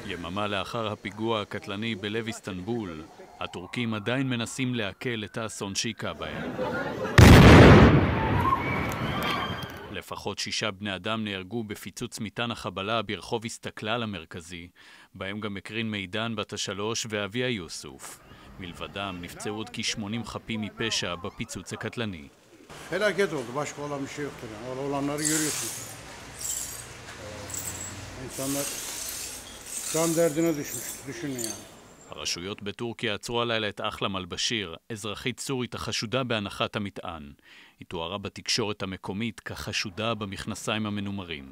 יממה לאחר הפיגוע הקטלני בלב איסטנבול, הטורקים עדיין מנסים להקל את האסון שהיכה בהם. לפחות 6 בני אדם נהרגו בפיצוץ מטען החבלה ברחוב איסתקלאל המרכזי, בהם גם מקרין מידן בת ה3 ואביה יוסוף. מלבדם נפצעו עוד כ-80 חפים מפשע בפיצוץ הקטלני. Felaket oldu. Başka olan bir şey yoktur yani. Olanları görüyorsunuz. İnsanlar can derdine düşmüş. Düşünün yani. הרשויות בטורקיה עצרו הלילה את אחלם אל-בשיר, אזרחית סורית החשודה בהנחת המטען. היא תוארה בתקשורת המקומית כחשודה במכנסיים המנומרים.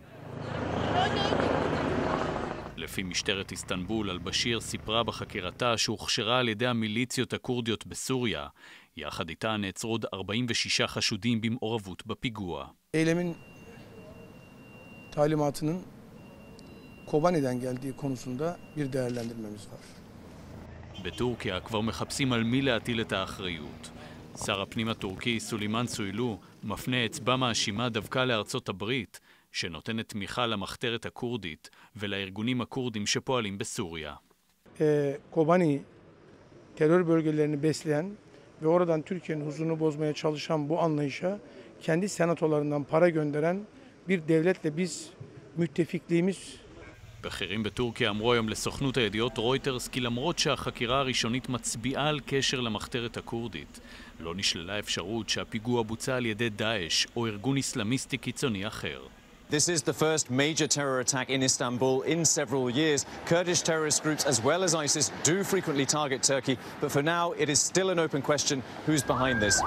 לפי משטרת איסטנבול, אל-בשיר סיפרה בחקירתה שהוכשרה על ידי המיליציות הקורדיות בסוריה. יחד איתה נעצרו עוד 46 חשודים במעורבות בפיגוע. Eylemin talimatının Kobani'den geldiği konusunda bir değerlendirmemiz var. בטורקיה כבר מחפשים על מי להטיל את האחריות. שר הפנים הטורקי סולימאן סוילו מפנה אצבע מאשימה דווקא לארצות הברית, שנותנת תמיכה למחתרת הכורדית ולארגונים הכורדים שפועלים בסוריה. Kobani terör bölgelerini besleyen ve oradan Türkiye'nin huzurunu bozmaya çalışan bu anlayışa kendi senatolarından para gönderen bir devletle biz müttefikliğimiz. בכירים בטורקיה אמרו היום לסוכנות הידיעות רויטרס כי למרות שהחקירה הראשונית מצביעה על קשר למחתרת הכורדית, לא נשללה אפשרות שהפיגוע בוצע על ידי דאעש או ארגון איסלאמיסטי קיצוני אחר. This is the first major terror attack in Istanbul in several years. Kurdish terrorist groups as well as ISIS do frequently target Turkey, but for now it is still an open question who's behind this.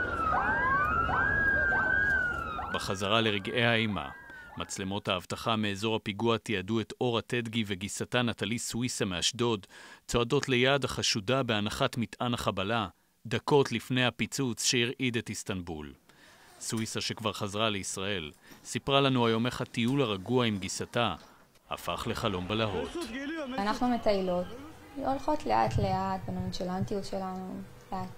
בחזרה לרגעי האימה. מצלמות האבטחה מאזור הפיגוע תיעדו את אורה טדגי וגיסתה נטלי סוויסה מאשדוד, צועדות ליד החשודה בהנחת מטען החבלה, דקות לפני הפיצוץ שהרעיד את איסטנבול. סוויסה שכבר חזרה לישראל, סיפרה לנו היום איך הטיול הרגוע עם גיסתה הפך לחלום בלהות. אנחנו מטיילות, הולכות לאט לאט בנונשלנטיות שלנו, לאט.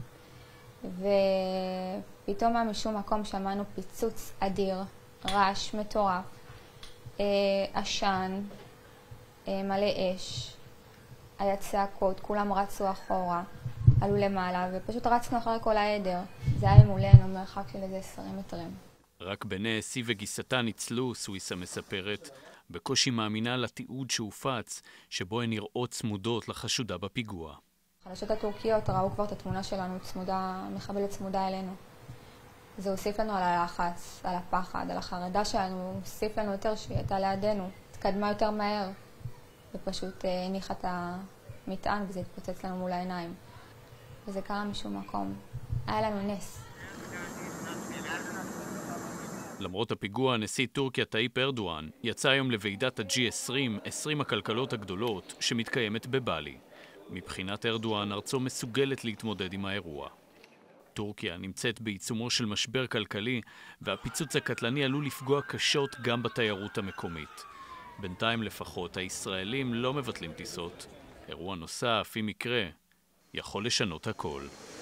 ופתאום משום מקום שמענו פיצוץ אדיר, רעש מטורף, עשן, מלא אש, היה צעקות, כולם רצו אחורה, עלו למעלה ופשוט רצנו אחרי כל העדר. זה היה מולנו מרחק של איזה 20 מטרים. רק בנס היא וגיסתה ניצלו, סוויסה מספרת, בקושי מאמינה לתיעוד שהופץ, שבו הן נראות צמודות לחשודה בפיגוע. החדשות הטורקיות ראו כבר את התמונה שלנו צמודה, מחבלת צמודה אלינו. זה הוסיף לנו על הלחץ, על הפחד, על החרדה שלנו, הוסיף לנו יותר שהיא הייתה לידינו, התקדמה יותר מהר, ופשוט הניחה את המטען וזה התפוצץ לנו מול העיניים. וזה קרה משום מקום. היה לנו נס. למרות הפיגוע, נשיא טורקיה טאיפ ארדואן יצא היום לוועידת ה-G20, 20 הכלכלות הגדולות, שמתקיימת בבלי. מבחינת ארדואן, ארצו מסוגלת להתמודד עם האירוע. טורקיה נמצאת בעיצומו של משבר כלכלי, והפיצוץ הקטלני עלול לפגוע קשות גם בתיירות המקומית. בינתיים לפחות, הישראלים לא מבטלים טיסות. אירוע נוסף, אם יקרה, יכול לשנות הכל.